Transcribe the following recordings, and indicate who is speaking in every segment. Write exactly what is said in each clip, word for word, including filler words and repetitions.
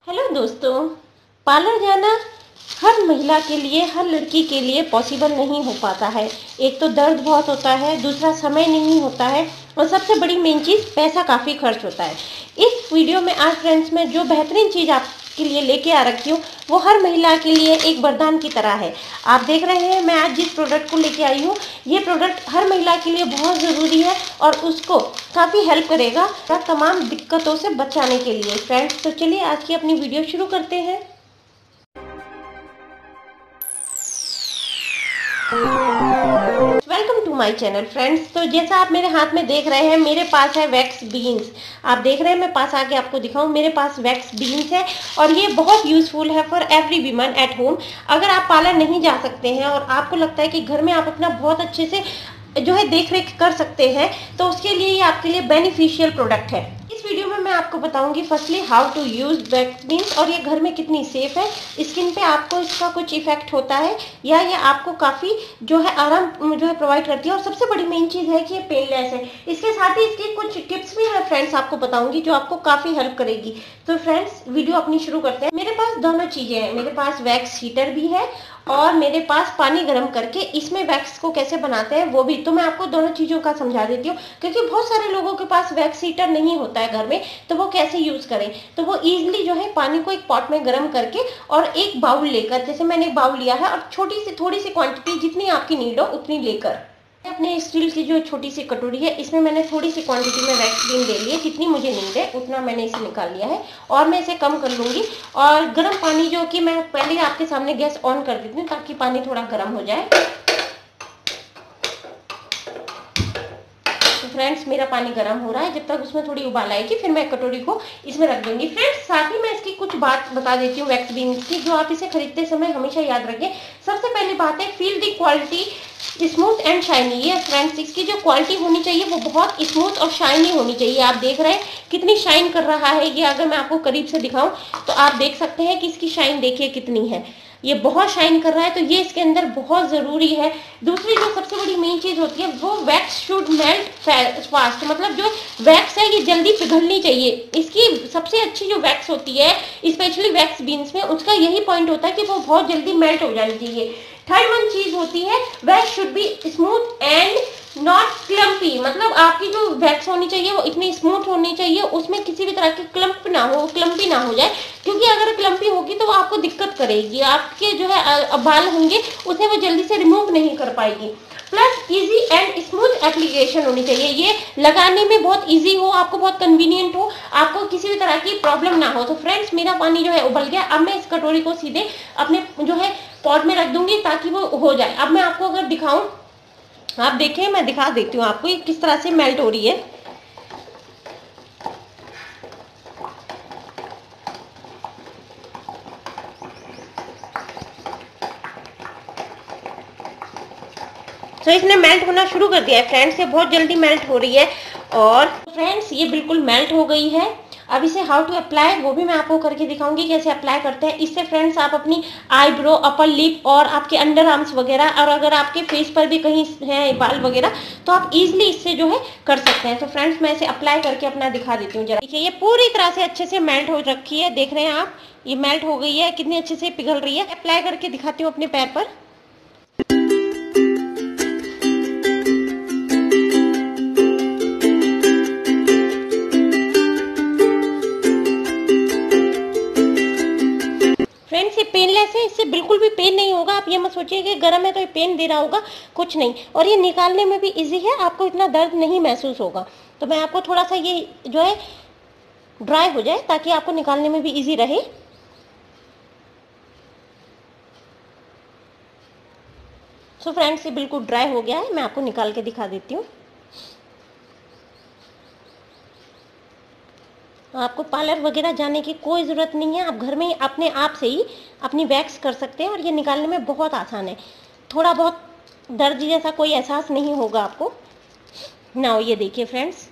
Speaker 1: Hello दोस्तों, parlour जाना हर महिला के लिए, हर लड़की के लिए पॉसिबल नहीं हो पाता है। एक तो दर्द बहुत होता है, दूसरा समय नहीं होता है और सबसे बड़ी मेन चीज़ पैसा काफ़ी खर्च होता है। इस वीडियो में आज फ्रेंड्स मैं जो बेहतरीन चीज़ आपके लिए लेके आ रखी हूँ वो हर महिला के लिए एक वरदान की तरह है। आप देख रहे हैं मैं आज जिस प्रोडक्ट को लेके आई हूँ, ये प्रोडक्ट हर महिला के लिए बहुत ज़रूरी है और उसको काफ़ी हेल्प करेगा तमाम दिक्कतों से बचाने के लिए। फ्रेंड्स तो चलिए आज की अपनी वीडियो शुरू करते हैं। Welcome to my channel friends. तो जैसा आप मेरे हाथ में देख रहे हैं, मेरे पास है वैक्स बीन्स। आप देख रहे हैं, मैं पास आके आपको दिखाऊं, मेरे पास वैक्स बीन्स है और ये बहुत यूजफुल है for every women at home. अगर आप पार्लर नहीं जा सकते हैं और आपको लगता है कि घर में आप अपना बहुत अच्छे से जो है देख रेख कर सकते हैं, तो उसके लिए ये आपके लिए बेनिफिशियल प्रोडक्ट है। इस वीडियो में मैं आपको बताऊंगी firstly how to use wax beans और ये घर में कितनी सेफ है, स्किन पे आपको इसका कुछ इफेक्ट होता है या ये आपको काफ़ी जो है आराम जो है प्रोवाइड करती है और सबसे बड़ी मेन चीज़ है कि ये पेनलेस है। इसके साथ ही इसकी कुछ टिप्स भी है फ्रेंड्स, आपको बताऊंगी जो आपको काफ़ी हेल्प करेगी। तो फ्रेंड्स वीडियो अपनी शुरू करते हैं। मेरे पास दोनों चीज़ें हैं, मेरे पास वैक्स हीटर भी है और मेरे पास पानी गर्म करके इसमें वैक्स को कैसे बनाते हैं वो भी। तो मैं आपको दोनों चीज़ों का समझा देती हूँ, क्योंकि बहुत सारे लोगों के पास वैक्स हीटर नहीं होता है घर में, तो वो कैसे यूज़ करें। तो वो इजीली जो है पानी को एक पॉट में गर्म करके और एक बाउल लेकर, जैसे मैंने एक बाउल लिया है और छोटी सी थोड़ी सी क्वांटिटी जितनी आपकी नीड हो उतनी लेकर, अपने स्टील की जो छोटी सी कटोरी है इसमें मैंने थोड़ी सी क्वांटिटी में वैक्स बीन ले ली है। जितनी मुझे नीड है उतना मैंने इसे निकाल लिया है और मैं इसे कम कर लूँगी। और गर्म पानी जो कि मैं पहले आपके सामने गैस ऑन कर देती हूँ ताकि पानी थोड़ा गर्म हो जाए। तो फ्रेंड्स मेरा पानी गर्म हो रहा है, जब तक उसमें थोड़ी उबाल आएगी फिर मैं कटोरी को इसमें रख दूंगी। फ्रेंड्स साथ ही मैं इसकी कुछ बात बता देती हूँ वैक्स बीन की, जो आप इसे खरीदते समय हमेशा याद रखें। सबसे पहली बात है, feel the quality smooth and shiny. ये फ्रेंड्स इसकी जो क्वालिटी होनी चाहिए वो बहुत स्मूथ और शाइनी होनी चाहिए। आप देख रहे हैं कितनी शाइन कर रहा है ये। अगर मैं आपको करीब से दिखाऊं तो आप देख सकते हैं कि इसकी शाइन देखिए कितनी है, ये बहुत शाइन कर रहा है। तो ये इसके अंदर बहुत ज़रूरी है। दूसरी जो सबसे बड़ी मेन चीज़ होती है वो वैक्स शुड मेल्ट फास्ट, मतलब जो वैक्स है ये जल्दी पिघलनी चाहिए। इसकी सबसे अच्छी जो वैक्स होती है स्पेशली वैक्स बीन्स में, उसका यही पॉइंट होता है कि वो बहुत जल्दी मेल्ट हो जानी चाहिए। थर्ड वन चीज़ होती है wax should be smooth and not clumpy, मतलब आपकी जो वैक्स होनी चाहिए वो इतनी स्मूथ होनी चाहिए, उसमें किसी भी तरह की क्लम्प ना हो, क्लम्पी ना हो जाए, क्योंकि अगर क्लम्पी होगी तो वो आपको दिक्कत करेगी। आपके जो है बाल होंगे उसे वो जल्दी से रिमूव नहीं कर पाएगी। Plus easy and smooth application होनी चाहिए, ये लगाने में बहुत इजी हो, आपको बहुत कन्वीनियंट हो, आपको किसी भी तरह की प्रॉब्लम ना हो। तो फ्रेंड्स मेरा पानी जो है उबल गया। अब मैं इस कटोरी को सीधे अपने जो है पॉट में रख दूंगी ताकि वो हो जाए। अब मैं आपको अगर दिखाऊं, आप देखें, मैं दिखा देती हूँ आपको ये किस तरह से मेल्ट हो रही है। तो इसने मेल्ट होना शुरू कर दिया है फ्रेंड्स, ये बहुत जल्दी मेल्ट हो रही है। और फ्रेंड्स ये बिल्कुल मेल्ट हो गई है। अब इसे हाउ टू अप्लाई वो भी मैं आपको करके दिखाऊंगी कैसे अप्लाई करते हैं। इससे फ्रेंड्स आप अपनी आईब्रो, अपर लिप और आपके अंडर आर्म्स वगैरह, और अगर आपके फेस पर भी कहीं है बाल वगैरह, तो आप इजीली इससे जो है कर सकते हैं। तो फ्रेंड्स मैं इसे अप्लाई करके अपना दिखा देती हूँ जरा। देखिए ये पूरी तरह से अच्छे से मेल्ट हो रखी है, देख रहे हैं आप, ये मेल्ट हो गई है, कितनी अच्छे से पिघल रही है। अप्लाई करके दिखाती हूँ अपने पैर पर। फ्रेंड्स ये पेनलेस है, इससे बिल्कुल भी पेन नहीं होगा। आप ये मत सोचिए कि गर्म है तो ये पेन दे रहा होगा, कुछ नहीं। और ये निकालने में भी इजी है, आपको इतना दर्द नहीं महसूस होगा। तो मैं आपको थोड़ा सा ये जो है ड्राई हो जाए ताकि आपको निकालने में भी इजी रहे। सो फ्रेंड्स ये बिल्कुल ड्राई हो गया है, मैं आपको निकाल के दिखा देती हूँ। आपको पार्लर वगैरह जाने की कोई ज़रूरत नहीं है, आप घर में ही अपने आप से ही अपनी वैक्स कर सकते हैं और ये निकालने में बहुत आसान है। थोड़ा बहुत दर्द जैसा कोई एहसास नहीं होगा आपको ना। ये देखिए फ्रेंड्स,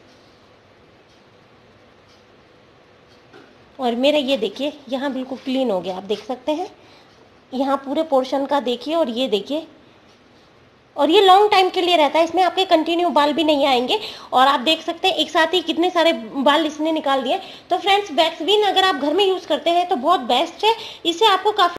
Speaker 1: और मेरा ये देखिए यहाँ बिल्कुल क्लीन हो गया, आप देख सकते हैं। यहाँ पूरे पोर्शन का देखिए और ये देखिए और ये लॉन्ग टाइम के लिए रहता है, इसमें आपके कंटिन्यू बाल भी नहीं आएंगे। और आप देख सकते हैं एक साथ ही कितने सारे बाल इसने निकाल दिए। तो फ्रेंड्स, वैक्स बीन अगर आप घर में यूज करते हैं तो बहुत बेस्ट है, इससे आपको काफी